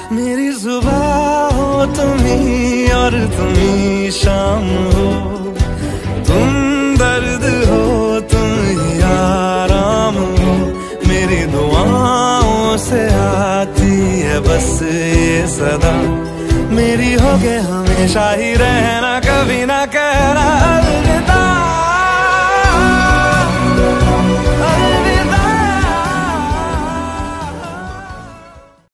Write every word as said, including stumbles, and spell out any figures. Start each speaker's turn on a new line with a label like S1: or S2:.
S1: मेरी सुबह हो तुम ही और तुम ही शाम हो, तुम दर्द हो तुम ही आराम हो, मेरी दुआओं से आती है बस ये सदा, मेरी होके हमेशा ही रहना, कभी ना कहना